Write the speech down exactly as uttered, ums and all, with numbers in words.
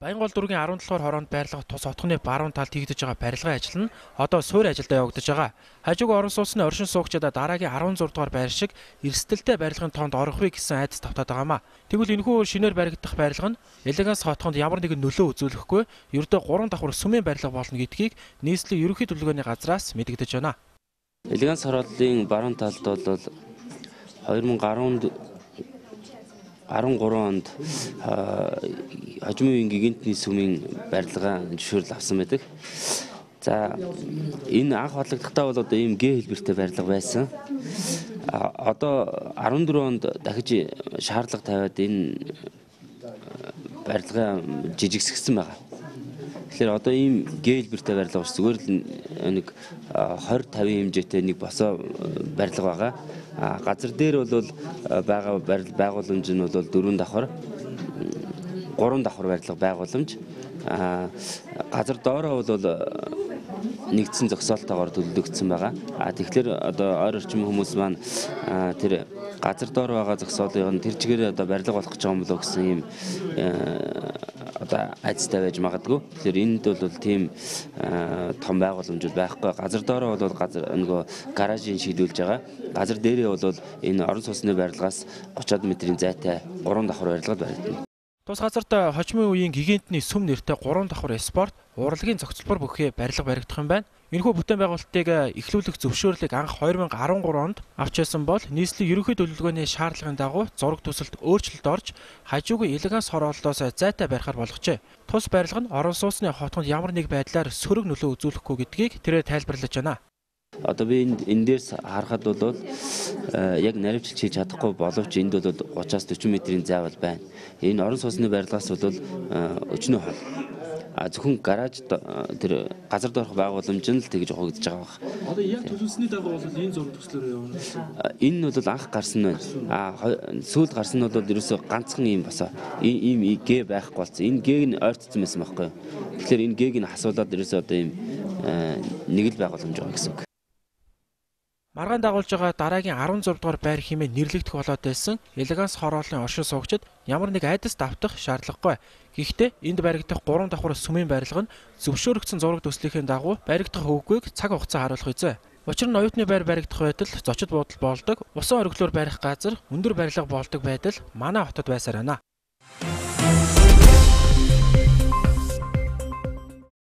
Баянгол дүүргийн арван долоо хороонд байрлах тус отгоны баруун талд хийгдэж байгаа барилгын ажил нь одоо суур ажилдаа явагдаж байгаа. Хажууг орон сууцны оршин суугчдаа дараагийн арван зураг дугаар байр шиг эрсдэлтэй барилгын тоонд орохыг гэсэн айдас тавтаад байгаамаа. Тэгвэл энэхүү шинээр баригдах барилга нь Элеганс хотгонд ямар нэгэн нөлөө үзүүлэхгүй, ердөө гурван давхар сүмийн барилга болно гэдгийг нийслэлийн ерөнхий төлөвлөгөөний газраас мэдэгдэж байна. Элеганс хорооллын баруун талд бол хоёр мың арван гурван онд хожимын гигантны сүмийн барилгаа зөвшөөрөл авсан байдаг. За энэ анх бодлогдохдоо бол одоо ийм гэ хэлбэртэй барилга байсан. Одоо арван дөрвөн онд дахиж шаардлага тавиад энэ барилгаа жижигсгсэн байгаа. Тэгэхээр одоо ийм гэ хэлбэртэй барилга бас зүгээр л нэг двадцать пятьдесят хэмжээтэй нэг босоо барилга байгаа. Газар дээр бол байгаа байгууламж нь бол дөрвөн давхар, гурван давхар барилга байгууламж. Газар доороо бол нэгдсэн зогсоолтойгоор төлөвлөгдсөн байгаа. А тэгэхээр одоо ойр орчмын хүмүүс маань тэр газар доор байгаа зогсоолыг тэр чигээр одоо барилга болох гэж байгаа юм болоо гэсэн юм одоо айцтай байж магадгүй. Тэгэхээр энд бол тийм том байгууламж байхгүй. Газар доороо бол газар нөгөө гаражийн шийдүүлж байгаа. Газар дээрээ бол энэ орон сууцны барилгаас тридцать метрийн зайтай гурван давхар барилгад баригдана. Тус газарт хожимын үеийн гигантны сүм нэртэй гурван давхар спорт, урлагийн цогцлбор бүхий барилга баригдах юм байна. Энэхүү бүтээн байгуулалтыг эхлүүлэх зөвшөөрлийг анх хоёр мың арван гурван онд авч байсан бол нийслэлийн ерөнхий төлөвлөгөөний шаардлагын дагуу зураг төсөлд өөрчлөлт орж хажуугийн Элеганс хорооллоос зайтай барихаар болгожээ. Тус барилга нь орон сууцны хотгонд ямар нэг байдлаар сөрөг нөлөө үзүүлэхгүй гэдгийг тэрээр тайлбарлаж байна. Одоо би энд энэ дээрс харахад бол яг наривчлж хийж чадахгүй боловч энд бол тридцать40 метрийн зай бол байна. Энэ орон сууцны барилгаас бол өчнөө хол. А зөвхөн гараж тэр газар доорх байгууламж нь л тэгж хогдож байгаа баг. Одоо яг төлөвлөсний дагуу бол энэ зураг төслөөр явна. Энэ бол анх гарсан байна. А сүүлд гарсан нь бол ерөөсөө ганцхан юм босоо. Ийм гэ байхгүй болсон. Энэ гийг нь ойртсон байсан байхгүй. Тэгэхээр энэ гийг нь хасуулаад ерөөсөө одоо ийм нэг л байгууламж байгаа гэсэн үг. Маргаан дагуулж байгаа дараагийн арван зураг дугаар байр хэмээн нэрлэгдэх болоод байсан Элеганс хорооллын оршин суугчид ямар нэг айдас давтах шаардлагагүй. Гэхдээ энд баригдах гурван давхар сүмийн барилга нь зөвшөөрөгдсөн зураг төслийнхээ дагуу баригдах үгүйг цаг хугацаа харуулах үзье. Учир нь оюутны байр баригдах байтал зочид буудал болдог, усан оргилоор барих газар, өндөр барилга болдог байдал манай хотод байсаар байна.